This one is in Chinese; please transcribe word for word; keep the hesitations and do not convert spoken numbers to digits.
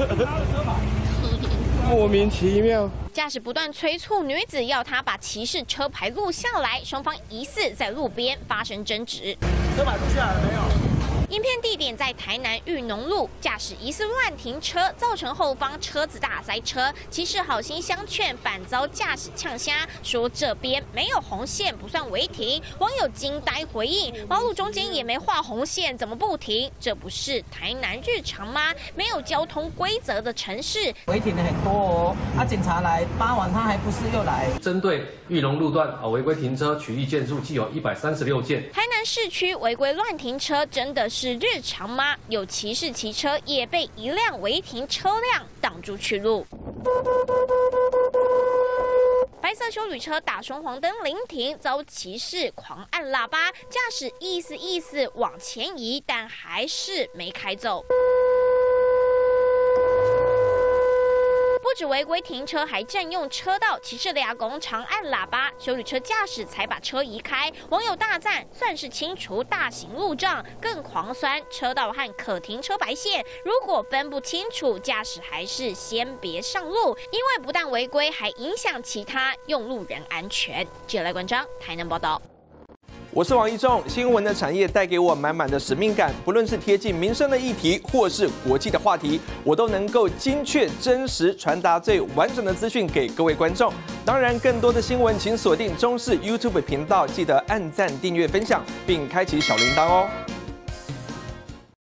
莫名其妙。 驾驶不断催促女子要他把骑士车牌录下来，双方疑似在路边发生争执。 车牌录下来了没有？ 影片地点在台南裕农路，驾驶疑似乱停车，造成后方车子大塞车。骑士好心相劝，反遭驾驶呛瞎，说这边没有红线，不算违停。网友惊呆回应：马路中间也没画红线，怎么不停？这不是台南日常吗？没有交通规则的城市， 违停的很多哦。啊，警察来扒完，他还不是又来？ 针对裕农路段啊违规停车取缔件数，计有一百三十六件。 台南市区违规乱停车真的是 是日常吗？有骑士骑车也被一辆违停车辆挡住去路。白色休旅车打双黄灯临停，遭骑士狂按喇叭，驾驶意思意思往前移，但还是没开走。 不止违规停车，还占用车道，骑士俩公长按喇叭，休旅车驾驶才把车移开。网友大赞，算是清除大型路障，更狂酸车道和可停车白线。如果分不清楚，驾驶还是先别上路，因为不但违规，还影响其他用路人安全。记者赖冠章，台南报道。 我是王一仲，新闻的产业带给我满满的使命感，不论是贴近民生的议题，或是国际的话题，我都能够精确、真实传达最完整的资讯给各位观众。当然，更多的新闻请锁定中视 YouTube 频道，记得按赞、订阅、分享，并开启小铃铛哦。